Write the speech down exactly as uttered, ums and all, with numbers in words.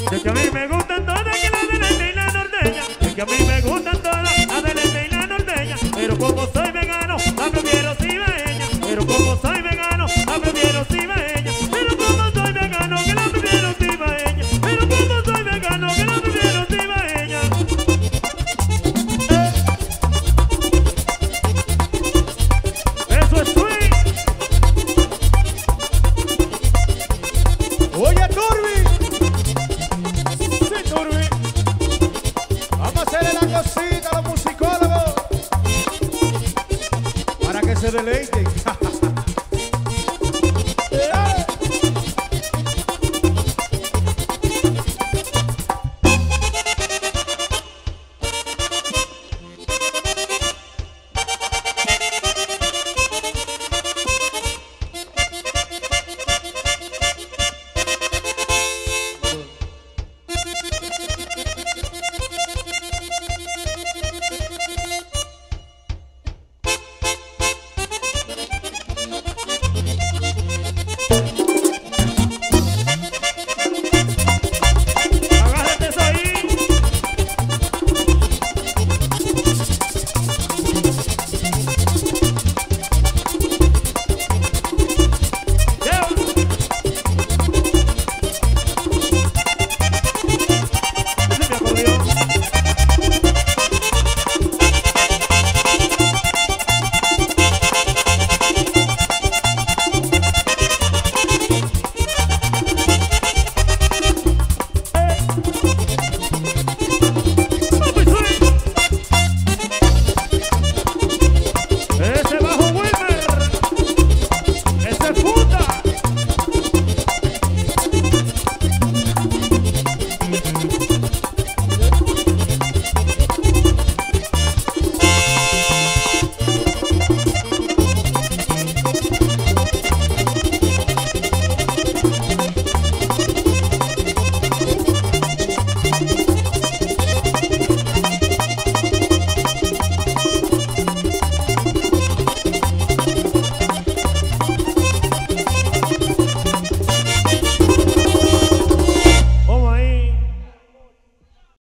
Es que a mí me gustan todas, que la del este y la norteña. Es que a mí me gustan todas, la del este y la norteña. Pero como soy vegano, la prefiero cibaeña. Pero como soy vegano, la prefiero cibaeña. Pero como soy vegano, que la prefiero cibaeña. Pero como soy vegano, que la prefiero cibaeña. Eso es swing. Oye, Turbi. Sí, Turbi. Vamos a hacerle la cosita a los musicólogos para que se deleiten.